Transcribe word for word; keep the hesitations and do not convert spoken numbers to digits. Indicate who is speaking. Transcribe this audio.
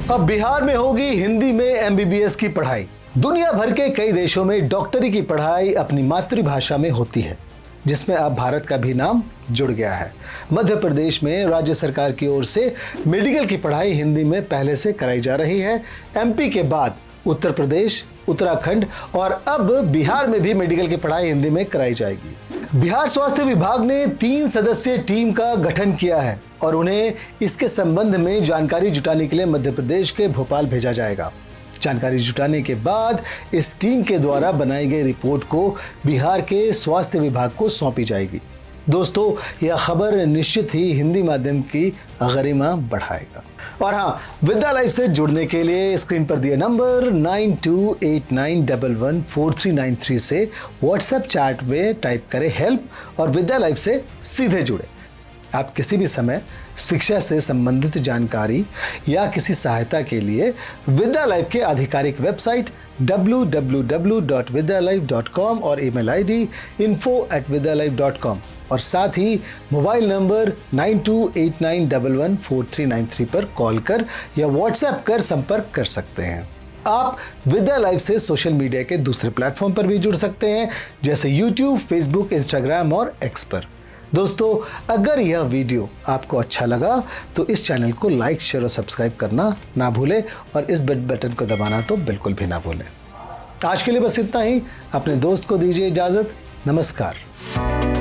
Speaker 1: अब बिहार में होगी हिंदी में एम बी बी एस की पढ़ाई। दुनिया भर के कई देशों में डॉक्टरी की पढ़ाई अपनी मातृभाषा में होती है, जिसमें अब भारत का भी नाम जुड़ गया है। मध्य प्रदेश में राज्य सरकार की ओर से मेडिकल की पढ़ाई हिंदी में पहले से कराई जा रही है। एम पी के बाद उत्तर प्रदेश, उत्तराखंड और अब बिहार में भी मेडिकल की पढ़ाई हिंदी में कराई जाएगी। बिहार स्वास्थ्य विभाग ने तीन सदस्यीय टीम का गठन किया है और उन्हें इसके संबंध में जानकारी जुटाने के लिए मध्य प्रदेश के भोपाल भेजा जाएगा। जानकारी जुटाने के बाद इस टीम के द्वारा बनाई गई रिपोर्ट को बिहार के स्वास्थ्य विभाग को सौंपी जाएगी। दोस्तों, यह खबर निश्चित ही हिंदी माध्यम की गरिमा बढ़ाएगा। और हाँ, विद्या लाइव से जुड़ने के लिए स्क्रीन पर दिए number nine two eight nine one one four three nine three से व्हाट्सएप चैट में टाइप करें हेल्प और विद्या लाइव से सीधे जुड़े। आप किसी भी समय शिक्षा से संबंधित जानकारी या किसी सहायता के लिए विद्या लाइव के आधिकारिक website W W W dot Vidya live dot com और email ID info at Vidya live dot com और साथ ही mobile number nine two eight nine one one four three nine three पर कॉल कर या व्हाट्सएप कर संपर्क कर सकते हैं। आप विद्या लाइव से सोशल मीडिया के दूसरे प्लेटफॉर्म पर भी जुड़ सकते हैं, जैसे यूट्यूब, फेसबुक, इंस्टाग्राम और एक्स पर। दोस्तों, अगर यह वीडियो आपको अच्छा लगा तो इस चैनल को लाइक, शेयर और सब्सक्राइब करना ना भूलें और इस बेल बटन को दबाना तो बिल्कुल भी ना भूलें। आज के लिए बस इतना ही। अपने दोस्त को दीजिए इजाज़त। नमस्कार।